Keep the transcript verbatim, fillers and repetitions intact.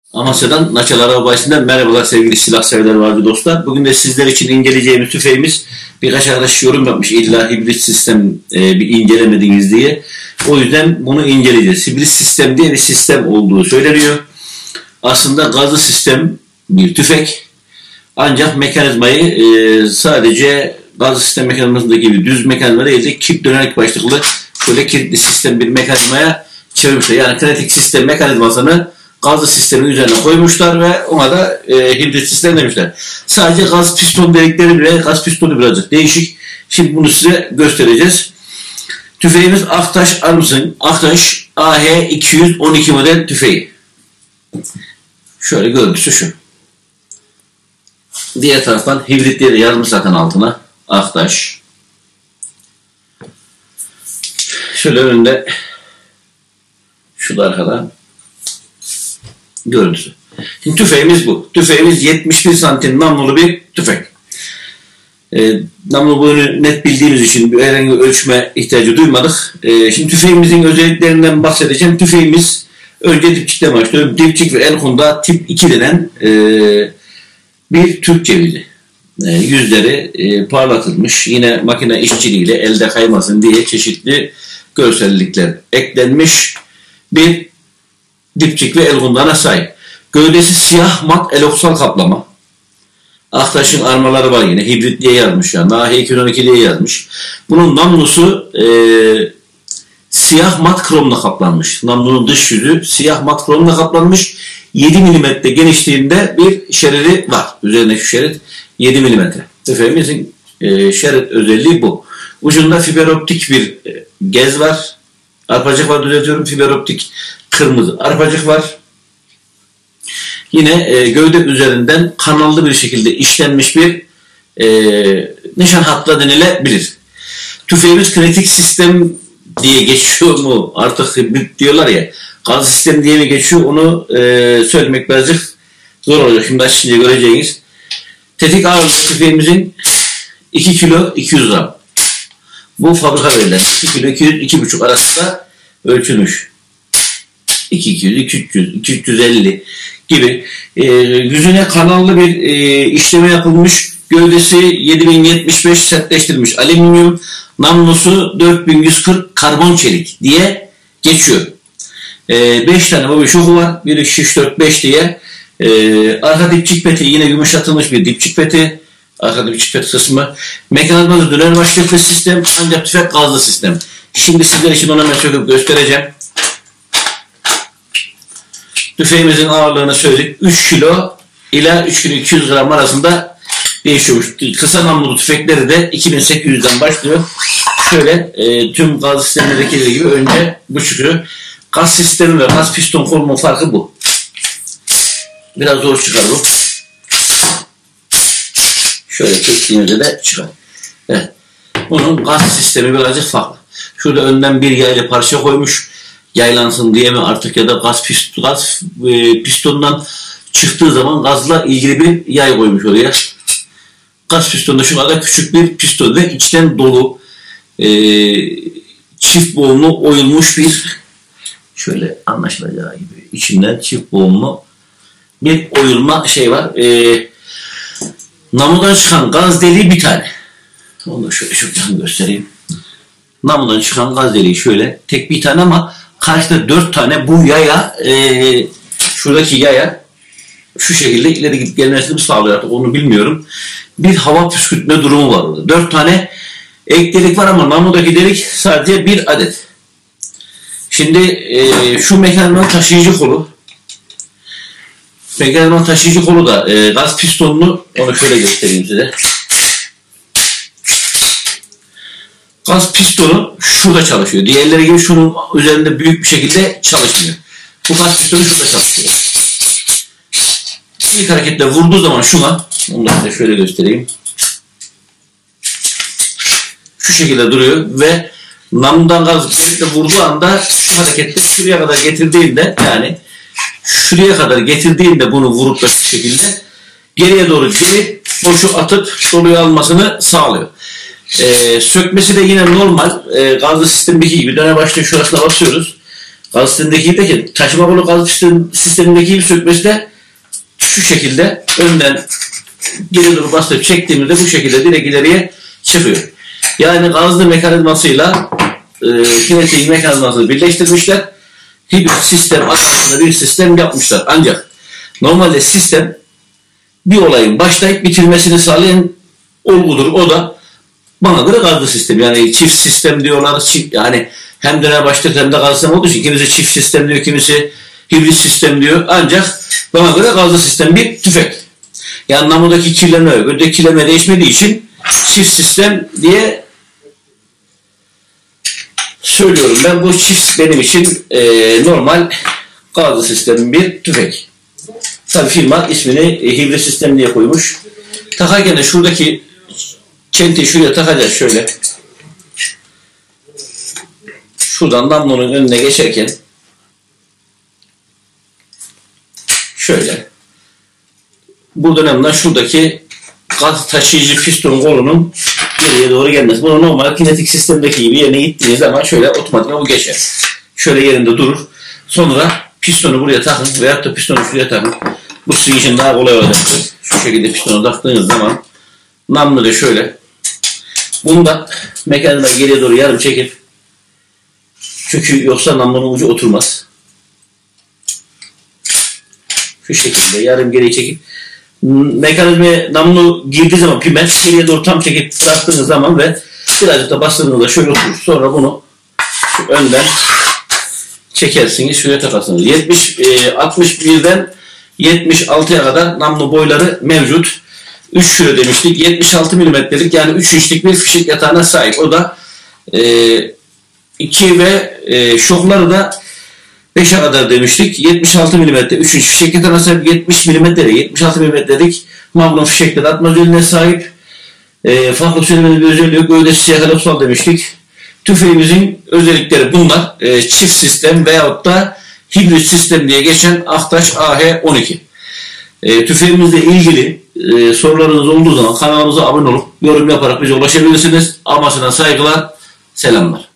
Amasya'dan Naçal Araba Bayisi'nden merhabalar sevgili silah severler vardı dostlar. Bugün de sizler için inceleyeceğimiz tüfeğimiz, birkaç arkadaş yorum yapmış illa hibrit sistem e, bir incelemediniz diye. O yüzden bunu inceleyeceğiz. Hibrit sistem diye bir sistem olduğu söyleniyor. Aslında gazlı sistem bir tüfek. Ancak mekanizmayı e, sadece gazlı sistem mekanizmasındaki bir düz mekanizma değil de kip dönerek başlıklı şöyle kilitli sistem bir mekanizmaya çevirmişler. Yani kinetik sistem mekanizmasını gazlı sistemin üzerine koymuşlar ve ona da e, hibrit sistem demişler. Sadece gaz piston delikleri bile, gaz pistonu birazcık değişik. Şimdi bunu size göstereceğiz. Tüfeğimiz Aktaş Arms'ın Aktaş A H iki yüz on iki model tüfeği. Şöyle görüntüsü şu. Diğer taraftan hibrit diye de yazmış zaten altına. Aktaş. Şöyle önünde şu da arkada görüntüsü. Şimdi tüfeğimiz bu. Tüfeğimiz yetmiş bir santim namlulu bir tüfek. E, namlu boyunu net bildiğimiz için herhangi bir ölçme ihtiyacı duymadık. E, şimdi tüfeğimizin özelliklerinden bahsedeceğim. Tüfeğimiz önce dipçikten başlıyor. Dipçik ve el konda tip iki denen e, bir Türk cevizi. E, yüzleri e, parlatılmış. Yine makine işçiliğiyle elde kaymasın diye çeşitli görsellikler eklenmiş bir dipçik ve el kundağına sahip. Gövdesi siyah mat eloksal kaplama. Aktaş'ın armaları var yine. Hibrit diye yazmış yani. A H iki yüz on iki diye yazmış. Bunun namlusu e, siyah mat kromla kaplanmış. Namlunun dış yüzü siyah mat kromla kaplanmış. yedi milimetre genişliğinde bir şeridi var. Üzerindeki şerit yedi milimetre. Tüfeğimizin e, şerit özelliği bu. Ucunda fiberoptik bir e, gez var. Arpacık var düzeltiyorum. Fiberoptik kırmızı arpacık var. Yine e, gövde üzerinden kanallı bir şekilde işlenmiş bir e, nişan hattı denilebilir. Tüfeğimiz kinetik sistem diye geçiyor mu? Artık diyorlar ya. Gaz sistem diye mi geçiyor? Onu e, söylemek birazcık zor olacak. Şimdi açınca göreceğiniz. Tetik ağırlığı tüfeğimizin iki kilo iki yüz gram. Bu fabrika verilen iki kilo iki yüz iki buçuk arasında ölçülmüş. iki iki yüz, iki üç yüz, iki üç yüz elli gibi e, yüzüne kanallı bir e, işleme yapılmış. Gövdesi yedi bin yetmiş beş sertleştirilmiş alüminyum, namlusu dört bin yüz kırk karbon çelik diye geçiyor. E, beş tane bobin şoku var. bir, iki, üç, dört, beş diye. E, arka dipçik peti yine yumuşatılmış bir dipçik peti. Arka dipçik peti kısmı. Mekanizması döner başlıklı sistem, ancak tüfek gazlı sistem. Şimdi sizler için ona ben söküp göstereceğim. Tüfeğimizin ağırlığını söyledik. üç kilo ila üç kilo iki yüz gram arasında değişiyormuş. Kısa namlulu tüfekleri de iki bin sekiz yüzden başlıyor. Şöyle e, tüm gaz sistemlerindeki gibi önce bu çıkıyor. Gaz sistemi ve gaz piston kolumun farkı bu. Biraz zor çıkar bu. Şöyle çektiğimizde de çıkar. Evet. Bunun gaz sistemi birazcık farklı. Şurada önden bir yaylı parça koymuş. Yaylansın diye mi artık ya da gaz, piston, gaz e, pistondan çıktığı zaman gazla ilgili bir yay koymuş oraya. Gaz pistonda şu kadar küçük bir piston ve içten dolu e, çift boğumlu oyulmuş bir, şöyle anlaşılacağı gibi içinden çift boğumlu bir oyulma şey var. E, namludan çıkan gaz deliği bir tane. Onu da şöyle şuradan göstereyim. Namludan çıkan gaz deliği şöyle tek bir tane ama karşıda dört tane bu yaya, e, şuradaki yaya şu şekilde ileri gidip gelmesini mi sağlıyor artık onu bilmiyorum. Bir hava püskürtme durumu var orada. Dört tane ek delik var ama namludaki delik sadece bir adet. Şimdi e, şu mekanizmanın taşıyıcı kolu. Mekanizmanın taşıyıcı kolu da e, gaz pistonlu, onu şöyle göstereyim size. Gaz pistonu şurada çalışıyor. Diğerleri gibi şunun üzerinde büyük bir şekilde çalışmıyor. Bu gaz pistonu şurada çalışıyor. İlk hareketle vurduğu zaman şuna, onu da size şöyle göstereyim. Şu şekilde duruyor ve namludan gaz delikle vurduğu anda şu hareketle şuraya kadar getirdiğinde, yani şuraya kadar getirdiğinde bunu vurup da şu şekilde geriye doğru gelip boşu atıp doluyu almasını sağlıyor. Ee, sökmesi de yine normal e, gazlı sistemdeki gibi döne başlıyor, şurasına basıyoruz. Gaz sistemindeki peki taşıma kolu gaz sistemindeki gibi sökmesi de şu şekilde önden geri doğru bastırıp çektiğimizde bu şekilde direkt ileriye çıkıyor. Yani gazlı mekanizmasıyla e, kinetiğin mekanizmasını birleştirmişler. Hibrit sistem aslında bir sistem yapmışlar. Ancak normalde sistem bir olayın başlayıp bitirmesini sağlayan olgudur. O da bana göre gazlı sistem. Yani çift sistem diyorlar. Çift, yani hem döner başlatır hem de gazlı sistem olduğu için kimisi çift sistem diyor, kimisi hibrit sistem diyor. Ancak bana göre gazlı sistem bir tüfek. Yani namludaki kirlenme, ödeki kirlenme değişmediği için çift sistem diye söylüyorum. Ben bu çift benim için e, normal gazlı sistem bir tüfek. Tabii firma ismini e, hibrit sistem diye koymuş. Takarken de şuradaki çenteyi şuraya takacağız şöyle. Şuradan namlunun önüne geçerken şöyle. Buradan hemen şuradaki gaz taşıyıcı piston kolunun geriye doğru gelmesi. Bunu normal kinetik sistemdeki gibi yerine gittiğiniz zaman şöyle otomatik bu geçer. Şöyle yerinde durur. Sonra pistonu buraya takın veyahut da pistonu şuraya takın. Bu sizin için daha kolay olacaktır. Şu şekilde pistonu taktığınız zaman namlu da şöyle. Bunda mekanizma geriye doğru yarım çekip, çünkü yoksa namlunun ucu oturmaz. Şu şekilde yarım geriye çekip mekanizmaya namlu girdiği zaman pimen geriye doğru tam çekip bıraktığınız zaman ve birazcık da bastırdığınızda şöyle oturur. Sonra bunu şu önden çekersiniz, şuraya takarsınız. yetmiş altmış birden yetmiş altıya kadar namlu boyları mevcut. üç şure demiştik. yetmiş altı milimetrelik yani üç inçlik bir fişek yatağına sahip. O da iki ve e, şokları da beşe kadar demiştik. yetmiş altı milimetre üç inç fişek yatağına sahip. yetmiş milimetre yetmiş altı milimetrelik magnum fişekleri atma özelliğine sahip. E, farklı söylemenin bir özelliği yok. Gövdesi yakalaksal demiştik. Tüfeğimizin özellikleri bunlar. E, çift sistem veyahut da hibrit sistem diye geçen Aktaş A H on iki. E, tüfeğimizle ilgili e, sorularınız olduğu zaman kanalımıza abone olup yorum yaparak bize ulaşabilirsiniz. Amasına saygılar, selamlar.